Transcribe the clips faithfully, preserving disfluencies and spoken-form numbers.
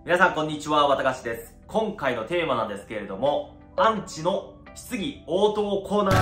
皆さんこんにちは、わたがしです。今回のテーマなんですけれども、アンチの質疑応答コーナー。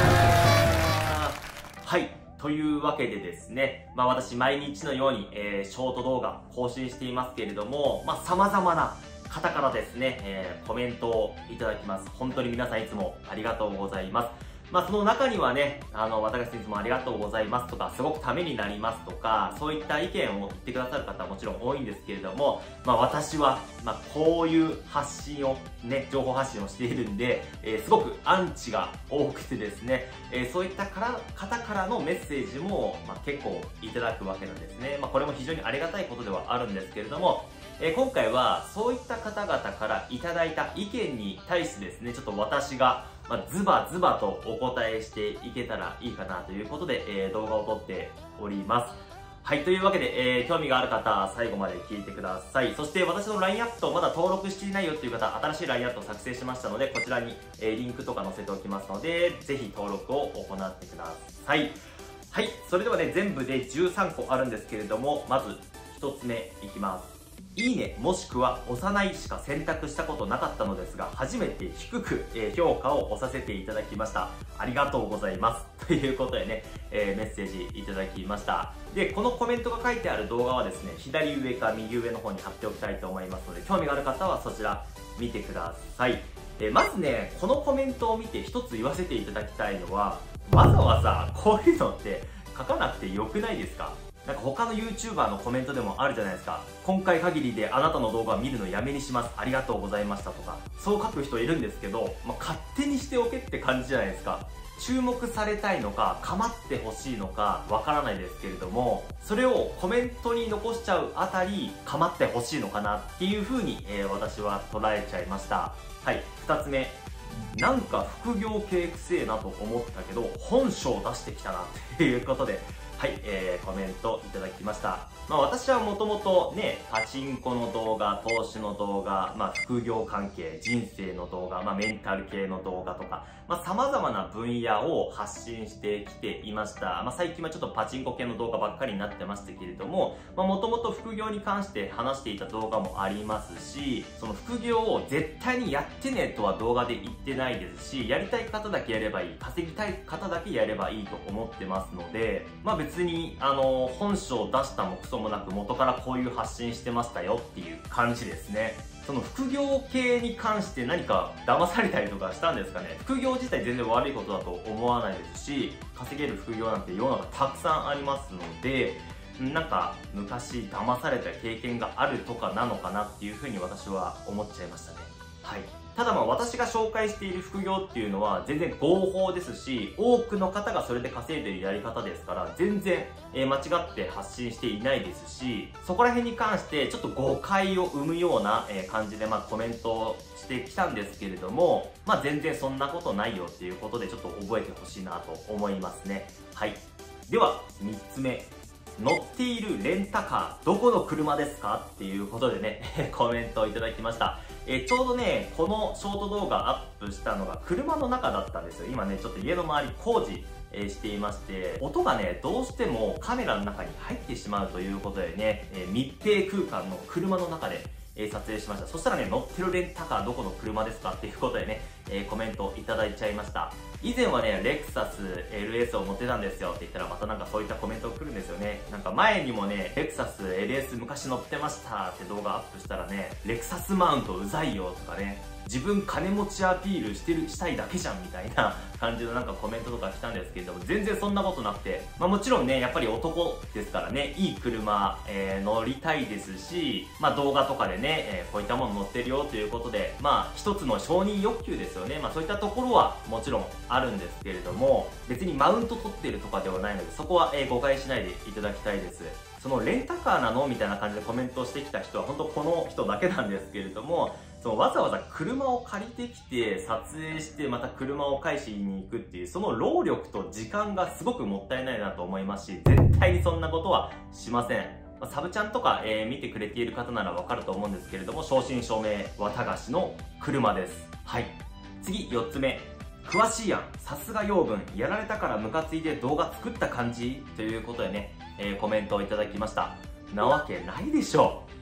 はい。というわけでですね、まあ私毎日のように、えー、ショート動画更新していますけれども、まあ様々な方からですね、えー、コメントをいただきます。本当に皆さんいつもありがとうございます。まあその中にはね、あの、私いつもありがとうございますとか、すごくためになりますとか、そういった意見を言ってくださる方はもちろん多いんですけれども、まあ私は、まあこういう発信を、ね、情報発信をしているんで、えー、すごくアンチが多くてですね、えー、そういったから方からのメッセージも、まあ、結構いただくわけなんですね。まあこれも非常にありがたいことではあるんですけれども、えー、今回はそういった方々からいただいた意見に対してですね、ちょっと私がまあ、ズバズバとお答えしていけたらいいかなということで、えー、動画を撮っております。はい、というわけで、えー、興味がある方、最後まで聞いてください。そして私の ライン アットまだ登録していないよっていう方、新しい ライン アットを作成しましたので、こちらに、えー、リンクとか載せておきますので、ぜひ登録を行ってください。はい、それではね、全部でじゅうさんこあるんですけれども、まずひとつめいきます。いいねもしくは押さないしか選択したことなかったのですが、初めて低く、えー、評価を押させていただきました。ありがとうございます。ということでね、えー、メッセージいただきました。で、このコメントが書いてある動画はですね、左上か右上の方に貼っておきたいと思いますので、興味がある方はそちら見てください。えー、まずね、このコメントを見て一つ言わせていただきたいのは、わざわざこういうのって書かなくてよくないですか？なんか他の YouTuber のコメントでもあるじゃないですか。今回限りであなたの動画を見るのやめにします。ありがとうございましたとか。そう書く人いるんですけど、まあ、勝手にしておけって感じじゃないですか。注目されたいのか、構ってほしいのか、わからないですけれども、それをコメントに残しちゃうあたり、構ってほしいのかなっていう風に、えー、私は捉えちゃいました。はい。二つ目。なんか副業系くせえなと思ったけど、本性出してきたなっていうことで、はい、えー、コメントいただきました。まあ私はもともとね、パチンコの動画、投資の動画、まあ副業関係、人生の動画、まあメンタル系の動画とか、まあ様々な分野を発信してきていました。まあ最近はちょっとパチンコ系の動画ばっかりになってましたけれども、まあもともと副業に関して話していた動画もありますし、その副業を絶対にやってねとは動画で言ってないですし、やりたい方だけやればいい、稼ぎたい方だけやればいいと思ってますので、まあ別別にあの本性出したもクソもなく元からこういう発信してましたよっていう感じですね。その副業系に関して何か騙されたりとかしたんですかね。副業自体全然悪いことだと思わないですし、稼げる副業なんて世の中たくさんありますので、なんか昔騙された経験があるとかなのかなっていうふうに私は思っちゃいましたね。はい。ただまあ私が紹介している副業っていうのは全然合法ですし、多くの方がそれで稼いでいるやり方ですから、全然間違って発信していないですし、そこら辺に関してちょっと誤解を生むような感じでまあコメントをしてきたんですけれども、まあ全然そんなことないよっていうことでちょっと覚えてほしいなと思いますね。はい。ではみっつめ。乗っているレンタカーどこの車ですかっていうことでねコメントをいただきました。えー、ちょうどねこのショート動画アップしたのが車の中だったんですよ。今ねちょっと家の周り工事、えー、していまして、音がねどうしてもカメラの中に入ってしまうということでね、えー、密閉空間の車の中でえー、撮影しました。そしたらね、乗ってるレンタカーどこの車ですかっていうことでね、えー、コメントいただいちゃいました。以前はね、レクサス エルエス を持ってたんですよって言ったらまたなんかそういったコメントが来るんですよね。なんか前にもね、レクサス エルエス 昔乗ってましたって動画アップしたらね、レクサスマウントうざいよとかね、自分金持ちアピールしてる、したいだけじゃんみたいな感じのなんかコメントとか来たんですけれども、全然そんなことなくて、まあもちろんね、やっぱり男ですからね、いい車、えー、乗りたいですし、まあ動画とかでね、えー、こういったもの乗ってるよということで、まあ一つの承認欲求ですよね。まあそういったところはもちろんあるんですけれども、別にマウント取ってるとかではないので、そこは、えー、誤解しないでいただきたいです。そのレンタカーなのみたいな感じでコメントしてきた人は本当この人だけなんですけれども、そのわざわざ車を借りてきて撮影してまた車を返しに行くっていうその労力と時間がすごくもったいないなと思いますし、絶対にそんなことはしません。まあ、サブチャンとか、えー、見てくれている方ならわかると思うんですけれども、正真正銘綿菓子の車です。はい。次よっつめ。詳しいやん。さすが養分。やられたからムカついて動画作った感じということでね、えー、コメントをいただきました。なわけないでしょう。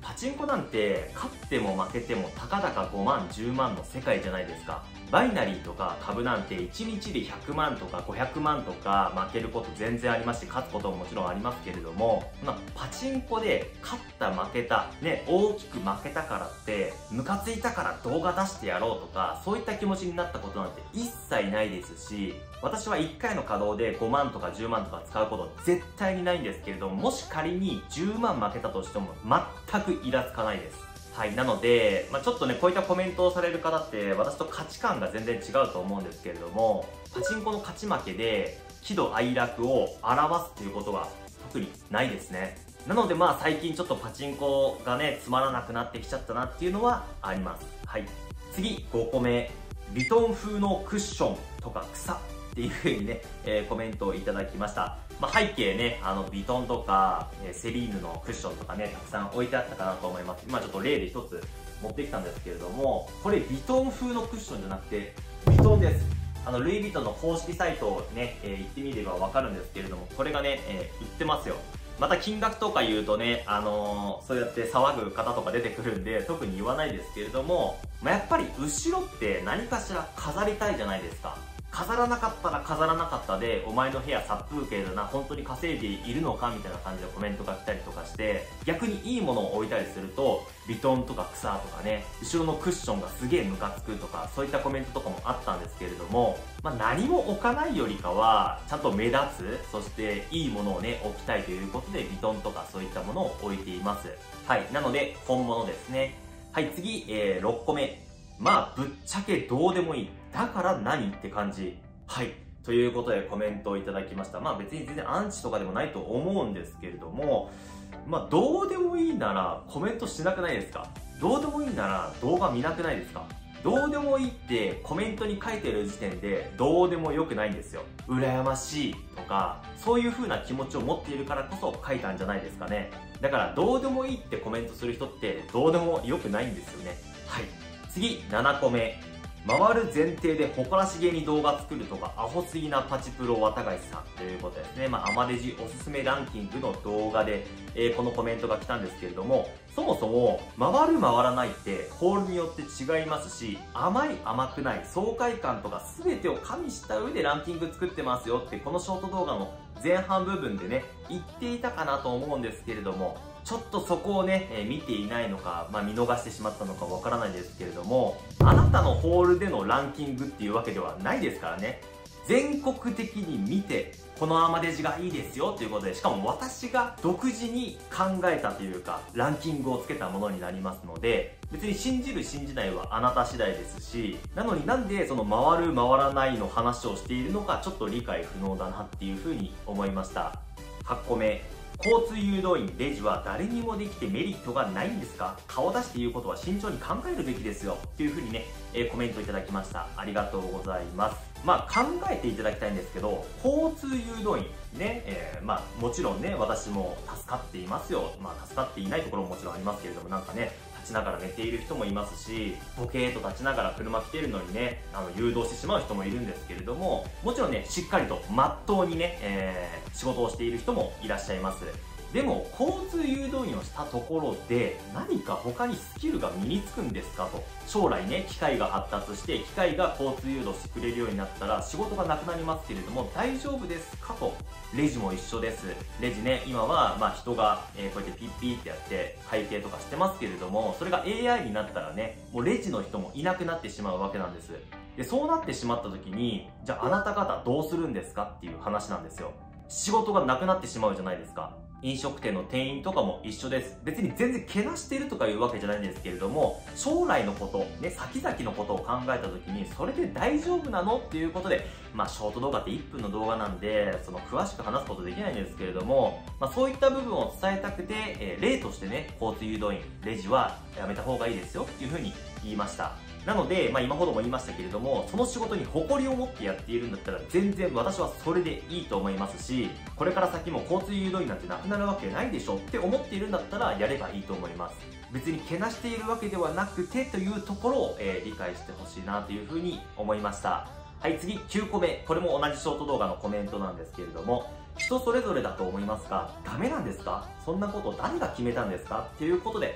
パチンコなんて勝っても負けてもたかだかごまんじゅうまんの世界じゃないですか。バイナリーとか株なんていちにちでひゃくまんとかごひゃくまんとか負けること全然ありますし、勝つことももちろんありますけれども、まあ、パチンコで勝った負けたね、大きく負けたからってムカついたから動画出してやろうとか、そういった気持ちになったことなんて一切ないですし、私はいっかいの稼働でごまんとかじゅうまんとか使うこと絶対にないんですけれども、もし仮にじゅうまん負けたとしても全くイラつかないです。はい。なので、まあ、ちょっとね、こういったコメントをされる方って、私と価値観が全然違うと思うんですけれども、パチンコの勝ち負けで、喜怒哀楽を表すということは特にないですね。なのでまあ最近ちょっとパチンコがね、つまらなくなってきちゃったなっていうのはあります。はい。次、ごこめ。ヴィトン風のクッションとか草っていう風にね、えー、コメントをいただきました。まあ、背景ね、あの、ヴィトンとか、えー、セリーヌのクッションとかね、たくさん置いてあったかなと思います。今ちょっと例で一つ持ってきたんですけれども、これヴィトン風のクッションじゃなくて、ヴィトンです。あの、ルイ・ヴィトンの公式サイトをね、えー、行ってみればわかるんですけれども、これがね、えー、売ってますよ。また金額とか言うとね、あのー、そうやって騒ぐ方とか出てくるんで、特に言わないですけれども、まあ、やっぱり後ろって何かしら飾りたいじゃないですか。飾らなかったら飾らなかったで、お前の部屋殺風景だな、本当に稼いでいるのかみたいな感じでコメントが来たりとかして、逆にいいものを置いたりすると、ヴィトンとか草とかね、後ろのクッションがすげえムカつくとか、そういったコメントとかもあったんですけれども、まあ、何も置かないよりかは、ちゃんと目立つ、そしていいものをね、置きたいということで、ヴィトンとかそういったものを置いています。はい。なので、本物ですね。はい、次、えー、ろっこめ。まあ、ぶっちゃけどうでもいい。だから何って感じ。はい。ということでコメントをいただきました。まあ別に全然アンチとかでもないと思うんですけれども、まあどうでもいいならコメントしなくないですか？どうでもいいなら動画見なくないですか？どうでもいいってコメントに書いてる時点でどうでもよくないんですよ。羨ましいとか、そういう風な気持ちを持っているからこそ書いたんじゃないですかね。だからどうでもいいってコメントする人ってどうでもよくないんですよね。はい。次、ななこめ。回る前提で誇らしげに動画作るとかアホすぎなパチプロ綿菓子さんということですね。まあ、アマデジおすすめランキングの動画で、えー、このコメントが来たんですけれども、そもそも回る回らないってホールによって違いますし、甘い甘くない爽快感とか全てを加味した上でランキング作ってますよってこのショート動画の前半部分でね、言っていたかなと思うんですけれども、ちょっとそこをね、えー、見ていないのか、まあ、見逃してしまったのかわからないですけれども、あなたのホールでのランキングっていうわけではないですからね。全国的に見て、このアマデジがいいですよということで、しかも私が独自に考えたというか、ランキングをつけたものになりますので、別に信じる信じないはあなた次第ですし、なのになんでその回る回らないの話をしているのかちょっと理解不能だなっていうふうに思いました。はちこめ。交通誘導員、レジは誰にもできてメリットがないんですか？顔出して言うことは慎重に考えるべきですよ。というふうにね、えー、コメントいただきました。ありがとうございます。まあ考えていただきたいんですけど、交通誘導員、ね、えー、まあもちろんね、私も助かっていますよ。まあ助かっていないところももちろんありますけれども、なんかね、立ちながら寝ている人もいますし、ボケーと立ちながら車来てるのにね、あの誘導してしまう人もいるんですけれども、もちろんね、しっかりと真っ当にね、えー、仕事をしている人もいらっしゃいます。でも交通誘導員をしたところで何か他にスキルが身につくんですかと。将来ね、機械が発達して機械が交通誘導してくれるようになったら仕事がなくなりますけれども大丈夫ですかと。レジも一緒です。レジね、今はまあ人が、えー、こうやってピッピーってやって会計とかしてますけれども、それが エーアイ になったらね、もうレジの人もいなくなってしまうわけなんです。で、そうなってしまった時に、じゃああなた方どうするんですかっていう話なんですよ。仕事がなくなってしまうじゃないですか。飲食店の店員とかも一緒です。別に全然けなしてるとかいうわけじゃないんですけれども、将来のこと、ね、先々のことを考えた時に、それで大丈夫なのっていうことで、まあ、ショート動画っていっぷんの動画なんで、その詳しく話すことできないんですけれども、まあ、そういった部分を伝えたくて、えー、例としてね、交通誘導員、レジはやめた方がいいですよっていうふうに言いました。なので、まあ今ほども言いましたけれども、その仕事に誇りを持ってやっているんだったら全然私はそれでいいと思いますし、これから先も交通誘導員なんてなくなるわけないでしょって思っているんだったらやればいいと思います。別にけなしているわけではなくてというところを、えー、理解してほしいなというふうに思いました。はい、次きゅうこめ。これも同じショート動画のコメントなんですけれども、人それぞれだと思いますが、ダメなんですか？そんなこと誰が決めたんですか？ということで、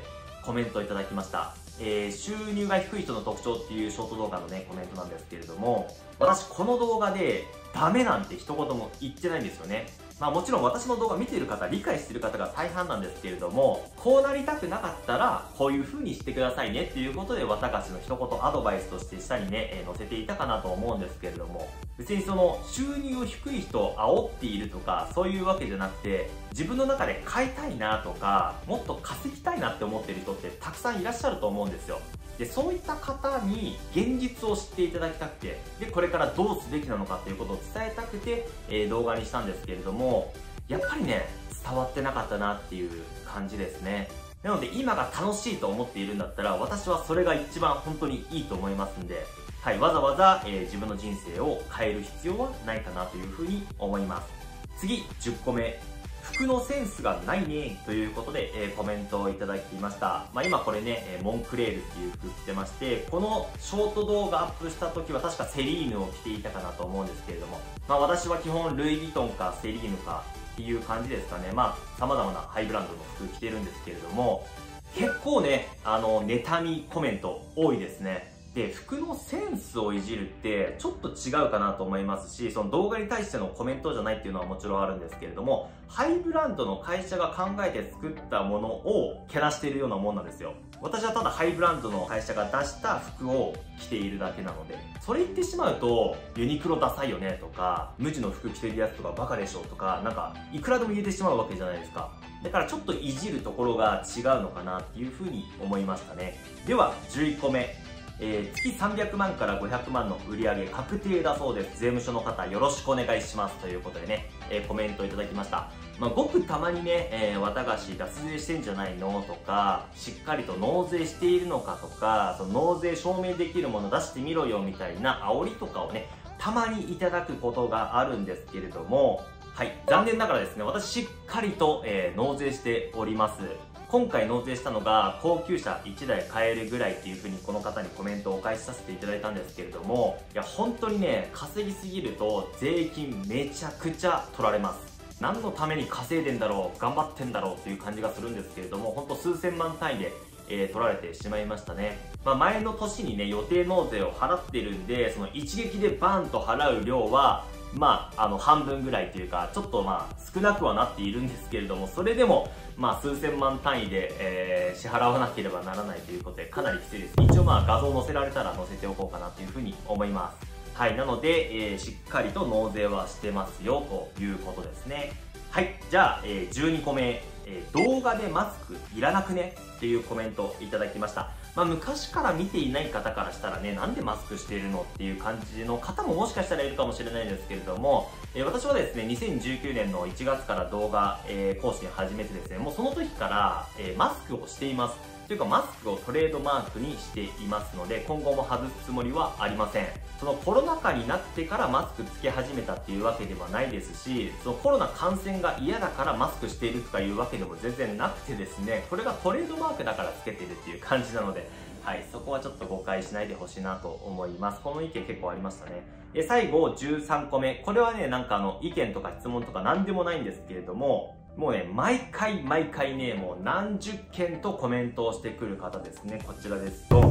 コメントをいただきました。えー、収入が低い人の特徴っていうショート動画のね、コメントなんですけれども、私この動画でダメなんて一言も言ってないんですよね。まあもちろん私の動画見ている方、理解している方が大半なんですけれども、こうなりたくなかったら、こういう風にしてくださいねっていうことで、私たちの一言アドバイスとして下にね、えー、載せていたかなと思うんですけれども、別にその収入を低い人を煽っているとか、そういうわけじゃなくて、自分の中で買いたいなとか、もっと稼ぎたいなって思ってる人ってたくさんいらっしゃると思うんですよ。で、そういった方に現実を知っていただきたくて、で、これからどうすべきなのかっていうことを伝えたくて、えー、動画にしたんですけれども、やっぱりね、伝わってなかったなっていう感じですね。なので今が楽しいと思っているんだったら、私はそれが一番本当にいいと思いますんで、はい、わざわざ、えー、自分の人生を変える必要はないかなというふうに思います。次、じゅっこめ。服のセンスがないねということで、えー、コメントをいただきました。まあ、今これね、えー、モンクレールっていう服着てまして、このショート動画アップした時は確かセリーヌを着ていたかなと思うんですけれども、まあ、私は基本ルイ・ヴィトンかセリーヌかっていう感じですかね。まあ、様々なハイブランドの服着てるんですけれども、結構ね、あの、妬みコメント多いですね。で、服のセンスをいじるってちょっと違うかなと思いますし、その動画に対してのコメントじゃないっていうのはもちろんあるんですけれども、ハイブランドの会社が考えて作ったものをけなしているようなもんなんですよ。私はただハイブランドの会社が出した服を着ているだけなので、それ言ってしまうと、ユニクロダサいよねとか、無地の服着てるやつとかバカでしょとか、なんか、いくらでも言えてしまうわけじゃないですか。だからちょっといじるところが違うのかなっていうふうに思いましたね。では、じゅういっこめ。えー、月さんびゃくまんからごひゃくまんの売り上げ確定だそうです。税務署の方よろしくお願いしますということでね、えー、コメントいただきました。まあ、ごくたまにね、えー、綿菓子脱税してんじゃないのとか、しっかりと納税しているのかとか、その納税証明できるもの出してみろよみたいな煽りとかをね、たまにいただくことがあるんですけれども、はい、残念ながらですね、私しっかりと、えー、納税しております。今回納税したのが高級車いちだい買えるぐらいっていう風にこの方にコメントをお返しさせていただいたんですけれども、いや本当にね、稼ぎすぎると税金めちゃくちゃ取られます。何のために稼いでんだろう、頑張ってんだろうっていう感じがするんですけれども、ほんと数千万単位で、えー、取られてしまいましたね。まあ、前の年にね、予定納税を払ってるんで、その一撃でバンと払う量はまあ、あの、半分ぐらいというか、ちょっとまあ、少なくはなっているんですけれども、それでも、まあ、数千万単位で、えー、支払わなければならないということで、かなりきついです。一応まあ、画像載せられたら載せておこうかなというふうに思います。はい、なので、えー、しっかりと納税はしてますよ、ということですね。はい、じゃあ、えー、じゅうにこめ、えー、動画でマスクいらなくねっていうコメントをいただきました。まあ、昔から見ていない方からしたらね、なんでマスクしているのっていう感じの方ももしかしたらいるかもしれないんですけれども、えー、私はですね、にせんじゅうきゅうねんのいちがつから動画、えー、更新始めてですね、もうその時から、えー、マスクをしています。というかマスクをトレードマークにしていますので、今後も外すつもりはありません。そのコロナ禍になってからマスクつけ始めたっていうわけではないですし、そのコロナ感染が嫌だからマスクしているとかいうわけでも全然なくてですね、これがトレードマークだからつけてるっていう感じなので、はい、そこはちょっと誤解しないでほしいなと思います。この意見結構ありましたね。で、最後、じゅうさんこめ。これはね、なんかあの、意見とか質問とか何でもないんですけれども、もうね、毎回毎回ね、もう何十件とコメントをしてくる方ですね。こちらですと、はい、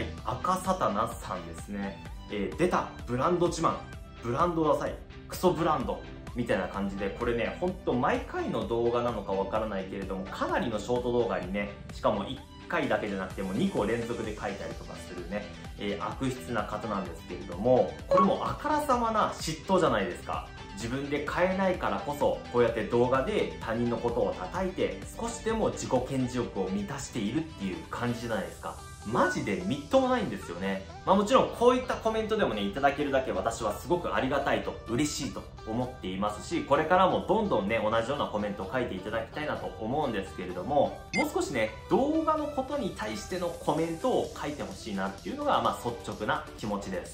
赤サタナさんですね。えー、出たブランド自慢。ブランドダサい。クソブランド。みたいな感じで、これね、ほんと毎回の動画なのかわからないけれども、かなりのショート動画にね、しかもいっかいだけじゃなくてもにこ連続で書いたりとかするね、えー、悪質な方なんですけれども、これもあからさまな嫉妬じゃないですか。自分で買えないからこそ、こうやって動画で他人のことを叩いて、少しでも自己顕示欲を満たしているっていう感じじゃないですか。マジでみっともないんですよね。まあもちろんこういったコメントでもね、いただけるだけ私はすごくありがたいと、嬉しいと思っていますし、これからもどんどんね、同じようなコメントを書いていただきたいなと思うんですけれども、もう少しね、動画のことに対してのコメントを書いてほしいなっていうのが、まあ率直な気持ちです。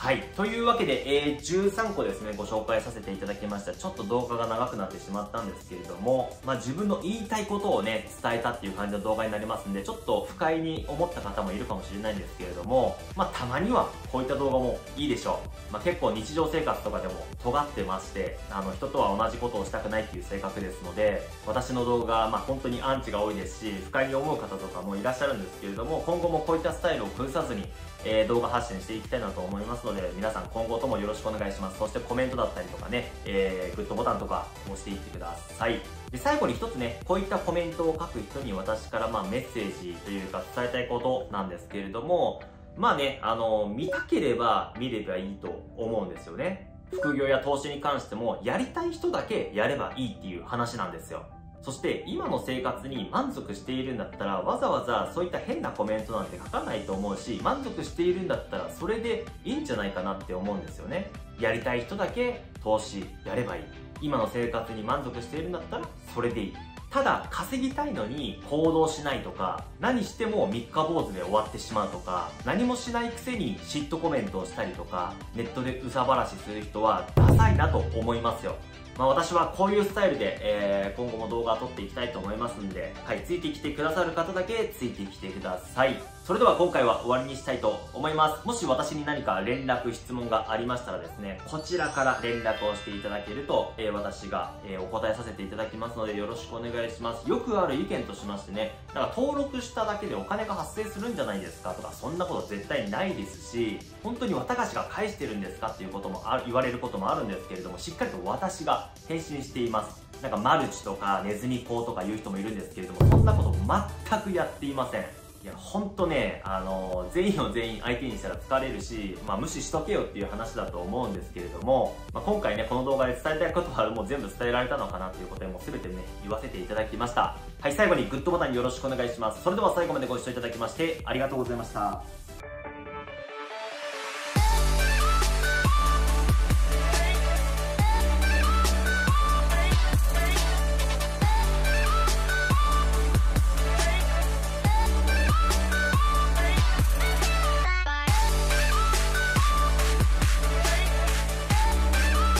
はい。というわけで、えー、じゅうさんこですね、ご紹介させていただきました。ちょっと動画が長くなってしまったんですけれども、まあ自分の言いたいことをね、伝えたっていう感じの動画になりますんで、ちょっと不快に思った方もいるかもしれないんですけれども、まあたまにはこういった動画もいいでしょう。まあ結構日常生活とかでも尖ってまして、あの人とは同じことをしたくないっていう性格ですので、私の動画、まあ本当にアンチが多いですし、不快に思う方とかもいらっしゃるんですけれども、今後もこういったスタイルを崩さずに、えー、動画発信していきたいなと思いますので、皆さん今後ともよろしくお願いします。そしてコメントだったりとかね、えー、グッドボタンとか押していってください。で、最後に一つね、こういったコメントを書く人に私からまあメッセージというか伝えたいことなんですけれども、まあね、あの、見たければ見ればいいと思うんですよね。副業や投資に関しても、やりたい人だけやればいいっていう話なんですよ。そして今の生活に満足しているんだったらわざわざそういった変なコメントなんて書かないと思うし、満足しているんだったらそれでいいんじゃないかなって思うんですよね。やりたい人だけ投資やればいい。今の生活に満足しているんだったらそれでいい。ただ稼ぎたいのに行動しないとか、何しても三日坊主で終わってしまうとか、何もしないくせに嫉妬コメントをしたりとか、ネットでうさばらしする人はダサいなと思いますよ。まあ私はこういうスタイルで、えー、今後も動画を撮っていきたいと思いますんで、はい、ついてきてくださる方だけついてきてください。それでは今回は終わりにしたいと思います。もし私に何か連絡、質問がありましたらですね、こちらから連絡をしていただけると、えー、私が、えー、お答えさせていただきますのでよろしくお願いします。よくある意見としましてね、なんか登録しただけでお金が発生するんじゃないですかとか、そんなこと絶対ないですし、本当に私が返してるんですかっていうこともある、言われることもあるんですけれども、しっかりと私が返信しています。なんかマルチとかネズミ講とか言う人もいるんですけれども、そんなこと全くやっていません。いや、ほんとね、あの、全員を全員相手にしたら疲れるし、まあ無視しとけよっていう話だと思うんですけれども、まあ今回ね、この動画で伝えたいことはもう全部伝えられたのかなっていうことでもう全てね、言わせていただきました。はい、最後にグッドボタンよろしくお願いします。それでは最後までご視聴いただきまして、ありがとうございました。